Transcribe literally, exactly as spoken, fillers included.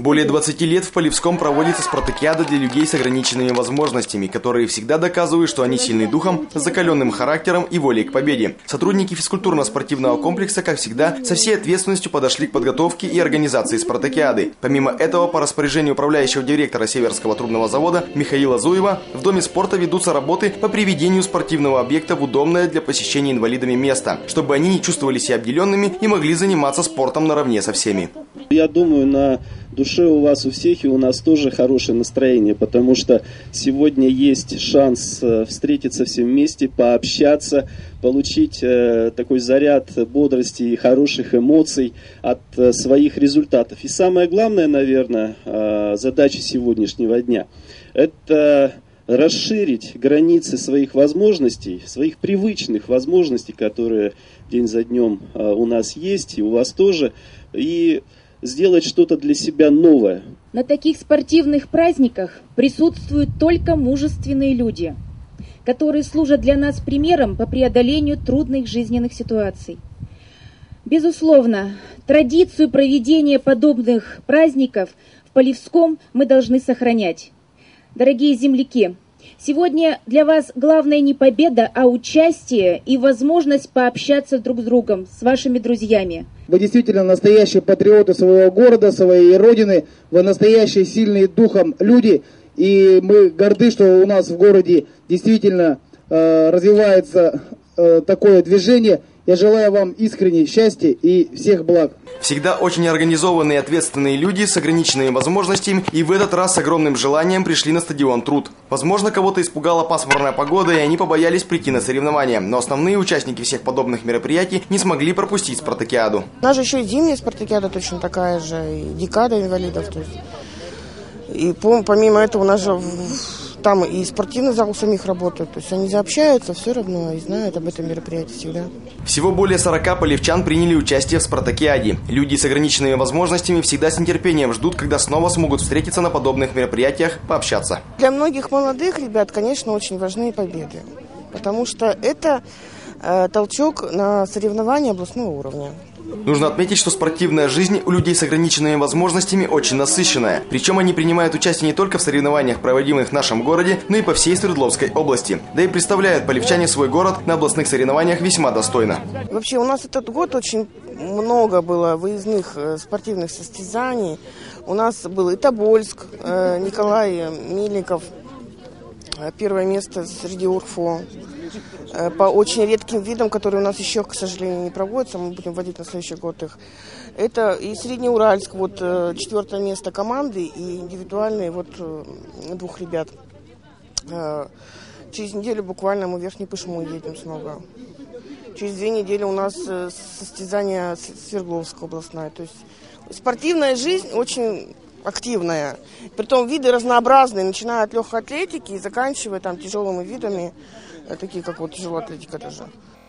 Более двадцати лет в Полевском проводится спартакиада для людей с ограниченными возможностями, которые всегда доказывают, что они сильны духом, с закаленным характером и волей к победе. Сотрудники физкультурно-спортивного комплекса, как всегда, со всей ответственностью подошли к подготовке и организации спартакиады. Помимо этого, по распоряжению управляющего директора Северского трубного завода Михаила Зуева, в Доме спорта ведутся работы по приведению спортивного объекта в удобное для посещения инвалидами место, чтобы они не чувствовали себя обделенными и могли заниматься спортом наравне со всеми. Я думаю, на душе у вас у всех и у нас тоже хорошее настроение, потому что сегодня есть шанс встретиться всем вместе, пообщаться, получить такой заряд бодрости и хороших эмоций от своих результатов. И самое главное, наверное, задача сегодняшнего дня – это расширить границы своих возможностей, своих привычных возможностей, которые день за днем у нас есть и у вас тоже, и сделать что-то для себя новое. На таких спортивных праздниках присутствуют только мужественные люди, которые служат для нас примером по преодолению трудных жизненных ситуаций. Безусловно, традицию проведения подобных праздников в Полевском мы должны сохранять. Дорогие земляки, сегодня для вас главное не победа, а участие и возможность пообщаться друг с другом, с вашими друзьями. Вы действительно настоящие патриоты своего города, своей родины, вы настоящие сильные духом люди, и мы горды, что у нас в городе действительно э, развивается э, такое движение. Я желаю вам искренне счастья и всех благ. Всегда очень организованные и ответственные люди с ограниченными возможностями и в этот раз с огромным желанием пришли на стадион «Труд». Возможно, кого-то испугала пасмурная погода, и они побоялись прийти на соревнования. Но основные участники всех подобных мероприятий не смогли пропустить спартакиаду. У нас же еще и зимняя спартакиада точно такая же, и декада инвалидов. То есть. И помимо этого у нас же там и спортивный зал у самих работает. То есть они общаются все равно и знают об этом мероприятии всегда. Всего более сорока полевчан приняли участие в спартакиаде. Люди с ограниченными возможностями всегда с нетерпением ждут, когда снова смогут встретиться на подобных мероприятиях, пообщаться. Для многих молодых ребят, конечно, очень важны победы. Потому что это э, толчок на соревнования областного уровня. Нужно отметить, что спортивная жизнь у людей с ограниченными возможностями очень насыщенная. Причем они принимают участие не только в соревнованиях, проводимых в нашем городе, но и по всей Свердловской области. Да и представляют полевчане свой город на областных соревнованиях весьма достойно. Вообще у нас этот год очень много было выездных спортивных состязаний. У нас был и Тобольск, Николай Мельников, первое место среди УРФО. По очень редким видам, которые у нас еще, к сожалению, не проводятся, мы будем вводить на следующий год их. Это и Среднеуральск, вот четвертое место команды, и индивидуальные вот двух ребят. Через неделю буквально мы в Верхнюю Пышму едем снова. Через две недели у нас состязание Свердловская областная. То есть спортивная жизнь очень активная. Притом виды разнообразные, начиная от легкой атлетики и заканчивая там тяжелыми видами, такие как вот тяжелая атлетика даже.